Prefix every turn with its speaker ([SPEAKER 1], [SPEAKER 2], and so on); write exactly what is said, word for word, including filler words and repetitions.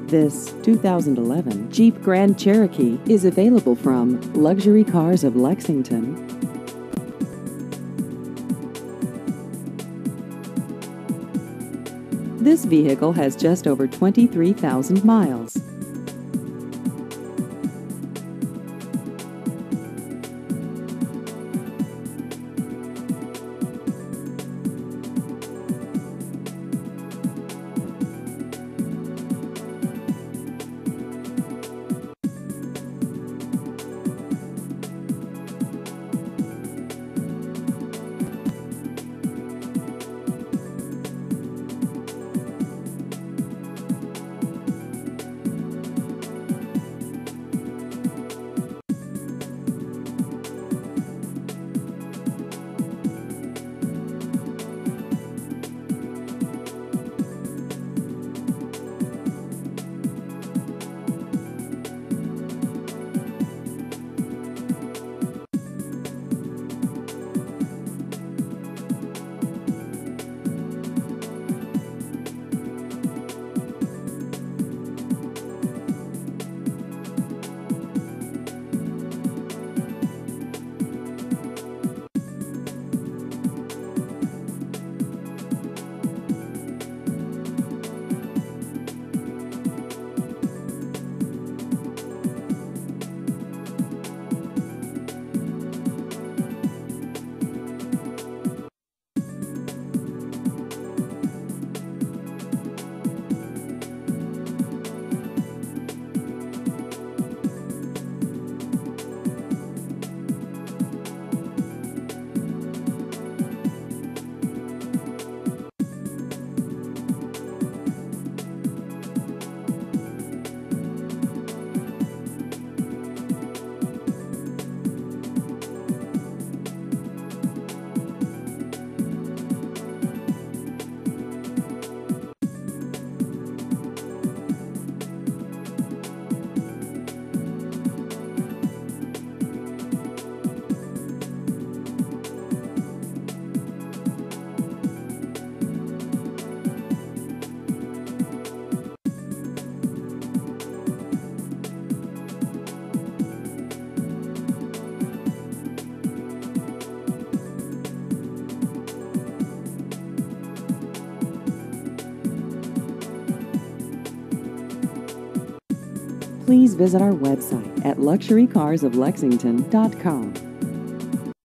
[SPEAKER 1] This two thousand eleven Jeep Grand Cherokee is available from Luxury Cars of Lexington. This vehicle has just over twenty-three thousand miles. Please visit our website at luxury cars of lexington dot com.